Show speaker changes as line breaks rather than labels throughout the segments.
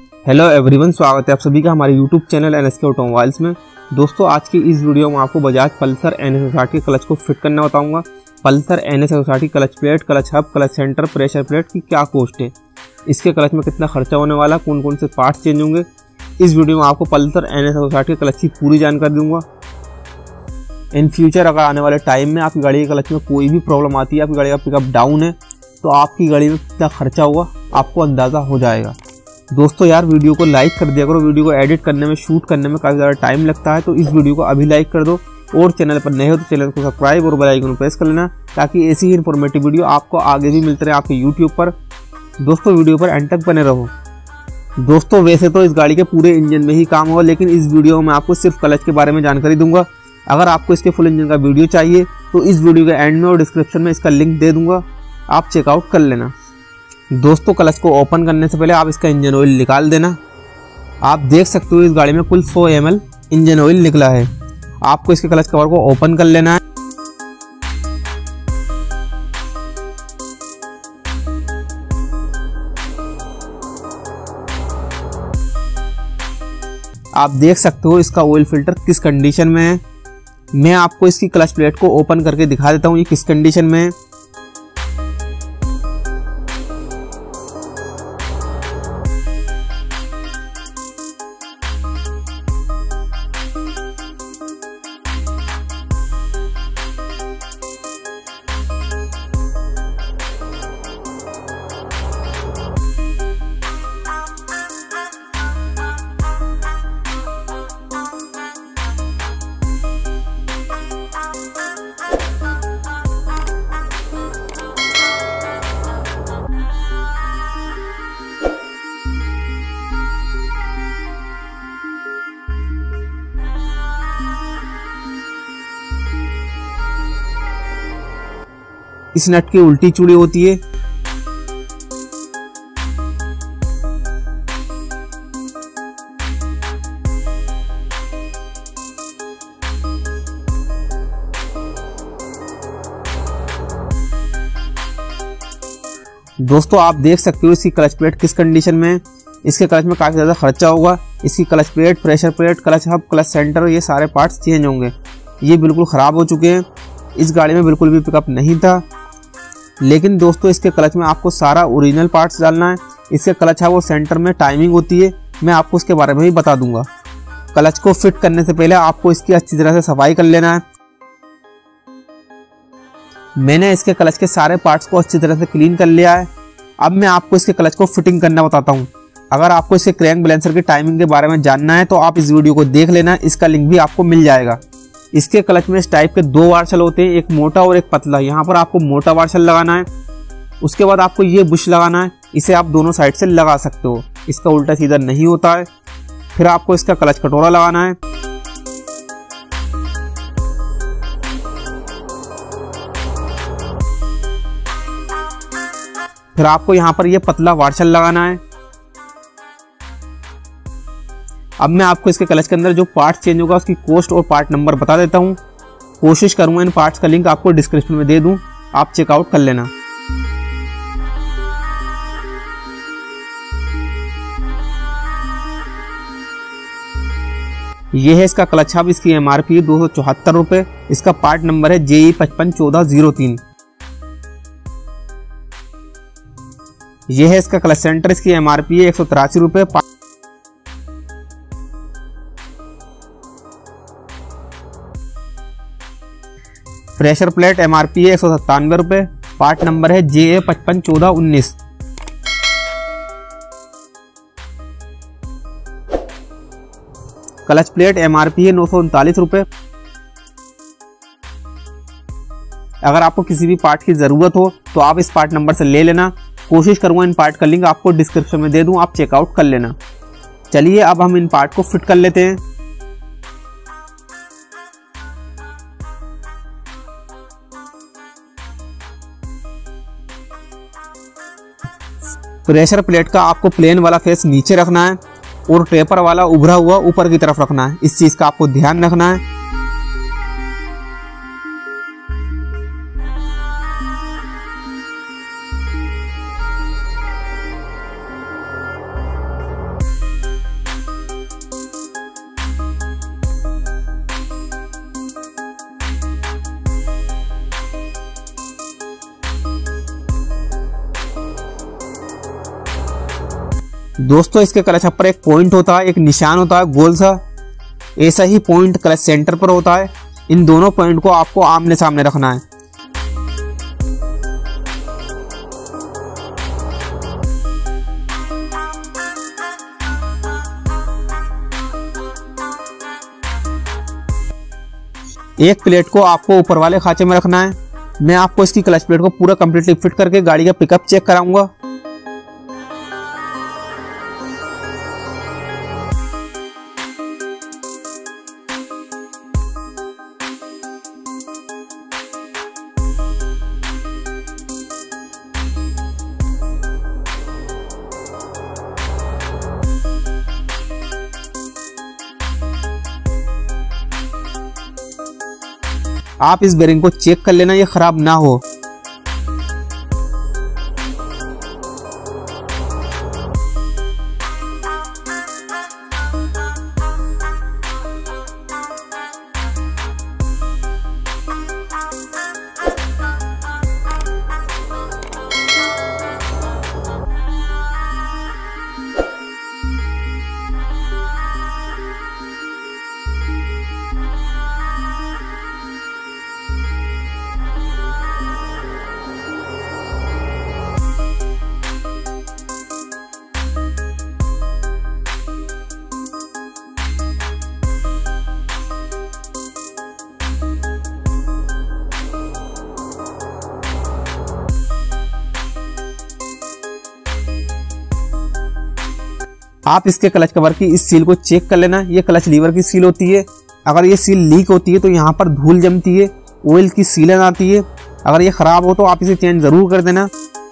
Hello everyone, स्वागत है आप सभी का हमारे यूट्यूब चैनल NSK ऑटोमोबाइल्स में। दोस्तों, आज की इस वीडियो में आपको बजाज पल्सर NS 160 के क्लच को फिट करना बताऊंगा। Pulsar NS 160 clutch plate, clutch hub, clutch center, pressure plate की क्या कॉस्ट है, इसके क्लच में कितना खर्चा होने वाला, कौन कौन से पार्ट्स चेंज होंगे। इस वीडियो में आपको पल्सर NS 160 के क्लच की पूरी जानकारी दूंगा। इन फ्यूचर अगर आने वाले टाइम में आपकी गाड़ी के क्लच में कोई भी प्रॉब्लम आती है, आपकी गाड़ी का पिकअप डाउन है, तो आपकी गाड़ी में कितना खर्चा होगा आपको अंदाज़ा हो जाएगा। दोस्तों यार, वीडियो को लाइक कर दिया करो। वीडियो को एडिट करने में, शूट करने में काफ़ी ज़्यादा टाइम लगता है, तो इस वीडियो को अभी लाइक कर दो। और चैनल पर नए हो तो चैनल को सब्सक्राइब और बेल आइकन प्रेस कर लेना, ताकि ऐसी ही इन्फॉर्मेटिव वीडियो आपको आगे भी मिलते रहे आपके यूट्यूब पर। दोस्तों, वीडियो पर एंड तक बने रहो। दोस्तों, वैसे तो इस गाड़ी के पूरे इंजन में ही काम होगा, लेकिन इस वीडियो में आपको सिर्फ क्लच के बारे में जानकारी दूंगा। अगर आपको इसके फुल इंजन का वीडियो चाहिए तो इस वीडियो के एंड में और डिस्क्रिप्शन में इसका लिंक दे दूंगा, आप चेकआउट कर लेना। दोस्तों, क्लच को ओपन करने से पहले आप इसका इंजन ऑयल निकाल देना। आप देख सकते हो इस गाड़ी में कुल 100 ml इंजन ऑयल निकला है। आपको इसके क्लच कवर को ओपन कर लेना है। आप देख सकते हो इसका ऑयल फिल्टर किस कंडीशन में है। मैं आपको इसकी क्लच प्लेट को ओपन करके दिखा देता हूँ ये किस कंडीशन में है। इस नट की उल्टी चूड़ी होती है। दोस्तों, आप देख सकते हो इसकी क्लच प्लेट किस कंडीशन में है। इसके क्लच में काफी ज्यादा खर्चा होगा। इसकी clutch plate, pressure plate, clutch hub, clutch center, ये सारे पार्ट्स चेंज होंगे। ये बिल्कुल खराब हो चुके हैं। इस गाड़ी में बिल्कुल भी पिकअप नहीं था। लेकिन दोस्तों, इसके क्लच में आपको सारा ओरिजिनल पार्ट्स डालना है। इसके क्लच हब और सेंटर में टाइमिंग होती है, मैं आपको उसके बारे में भी बता दूंगा। क्लच को फिट करने से पहले आपको इसकी अच्छी तरह से सफाई कर लेना है। मैंने इसके क्लच के सारे पार्ट्स को अच्छी तरह से क्लीन कर लिया है। अब मैं आपको इसके क्लच को फिटिंग करना बताता हूँ। अगर आपको इसके क्रैंक बैलेंसर की टाइमिंग के बारे में जानना है तो आप इस वीडियो को देख लेना, इसका लिंक भी आपको मिल जाएगा। इसके क्लच में इस टाइप के 2 वार्शल होते हैं, एक मोटा और एक पतला। यहाँ पर आपको मोटा वार्शल लगाना है। उसके बाद आपको ये बुश लगाना है। इसे आप दोनों साइड से लगा सकते हो, इसका उल्टा सीधा नहीं होता है। फिर आपको इसका क्लच कटोरा लगाना है। फिर आपको यहाँ पर ये पतला वार्शल लगाना है। अब मैं आपको इसके क्लच के अंदर जो पार्ट्स चेंज होगा उसकी कॉस्ट और पार्ट नंबर बता देता हूँ। कोशिश करूंगा इन पार्ट्स का लिंक आपको डिस्क्रिप्शन में दे दूं, आप चेकआउट कर लेना। यह है इसका क्लच हब। इसकी MRP है 274 रुपये। इसका पार्ट नंबर है JE 551403। यह है इसका क्लच सेंटर। इसकी MRP है 183 रुपये। प्रेशर प्लेट MRP है 197 रुपये। पार्ट नंबर है JA 551419। क्लच प्लेट MRP है 939 रुपये। अगर आपको किसी भी पार्ट की जरूरत हो तो आप इस पार्ट नंबर से ले लेना। कोशिश करूंगा इन पार्ट का लिंक आपको डिस्क्रिप्शन में दे दूं, आप चेकआउट कर लेना। चलिए अब हम इन पार्ट को फिट कर लेते हैं। प्रेशर प्लेट का आपको प्लेन वाला फेस नीचे रखना है और टेपर वाला उभरा हुआ ऊपर की तरफ रखना है। इस चीज का आपको ध्यान रखना है। दोस्तों इसके क्लच हब पर एक पॉइंट होता है, एक निशान होता है गोल सा, ऐसा ही पॉइंट क्लच सेंटर पर होता है। इन दोनों पॉइंट को आपको आमने सामने रखना है। एक प्लेट को आपको ऊपर वाले खांचे में रखना है। मैं आपको इसकी क्लच प्लेट को पूरा कंप्लीटली फिट करके गाड़ी का पिकअप चेक कराऊंगा। आप इस बेरिंग को चेक कर लेना, ये खराब ना हो। आप इसके क्लच कवर की इस सील को चेक कर लेना। ये क्लच लीवर की सील होती है। अगर ये सील लीक होती है तो यहाँ पर धूल जमती है, ऑयल की सीलन आती है। अगर ये खराब हो तो आप इसे चेंज जरूर कर देना।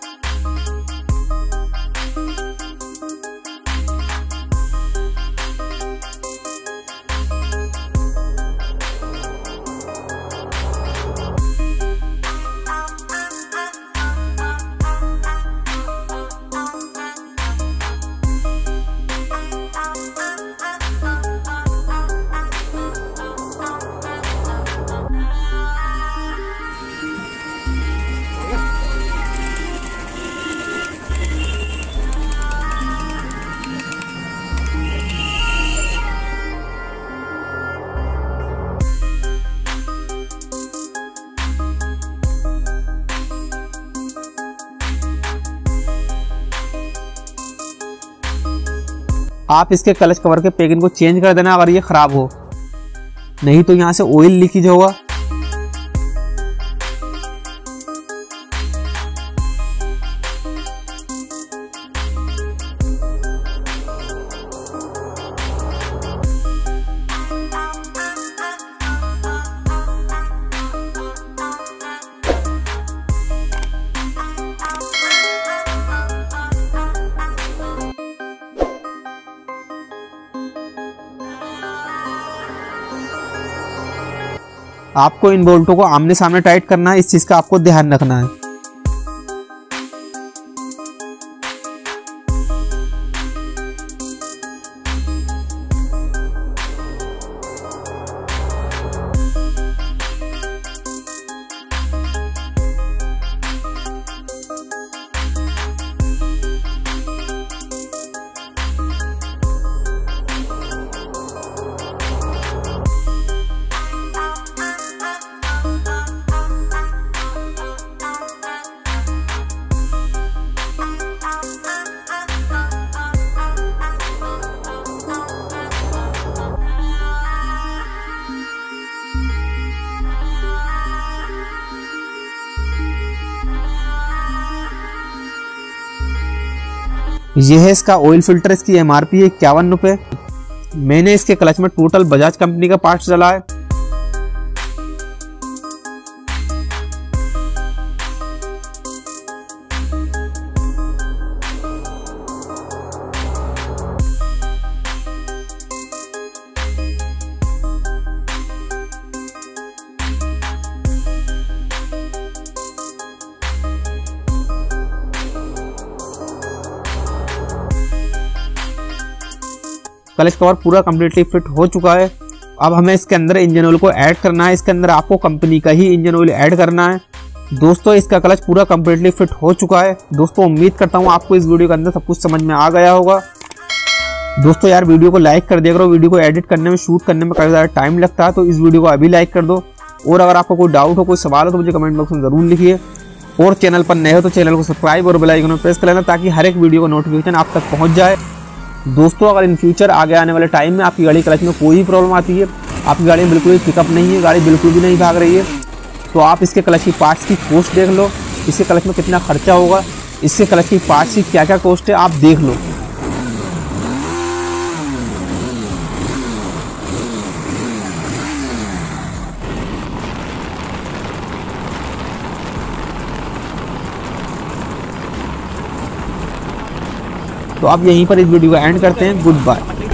आप इसके क्लच कवर के पैकिंग को चेंज कर देना अगर ये खराब हो, नहीं तो यहाँ से ऑयल लीकेज होगा। आपको इन बोल्टों को आमने सामने टाइट करना है, इस चीज का आपको ध्यान रखना है। यह है इसका ऑयल फिल्टर। इसकी एमआरपी है 51 रुपए। मैंने इसके क्लच में टोटल बजाज कंपनी का पार्ट्स डाला है। क्लच कवर पूरा कंप्लीटली फिट हो चुका है। अब हमें इसके अंदर इंजन ऑयल को ऐड करना है। इसके अंदर आपको कंपनी का ही इंजन ऑयल ऐड करना है। दोस्तों इसका क्लच पूरा कंप्लीटली फिट हो चुका है। दोस्तों उम्मीद करता हूँ आपको इस वीडियो के अंदर सब कुछ समझ में आ गया होगा। दोस्तों यार वीडियो को लाइक कर दिया करो, वीडियो को एडिट करने में, शूट करने में काफ़ी ज़्यादा टाइम लगता है, तो इस वीडियो को अभी लाइक कर दो। और अगर आपको कोई डाउट हो, कोई सवाल हो तो मुझे कमेंट बॉक्स में ज़रूर लिखिए। और चैनल पर नए हो तो चैनल को सब्सक्राइब और बेल आइकन में प्रेस कर लेना ताकि हर एक वीडियो का नोटिफिकेशन आप तक पहुँच जाए। दोस्तों अगर इन फ्यूचर आगे आने वाले टाइम में आपकी गाड़ी क्लच में कोई भी प्रॉब्लम आती है, आपकी गाड़ी में बिल्कुल भी पिकअप नहीं है, गाड़ी बिल्कुल भी नहीं भाग रही है, तो आप इसके क्लच की पार्ट्स की कॉस्ट देख लो, इसके क्लच में कितना खर्चा होगा, इससे क्लच की पार्ट्स की क्या क्या कॉस्ट है आप देख लो। तो आप यहीं पर इस वीडियो को एंड करते हैं। Good bye.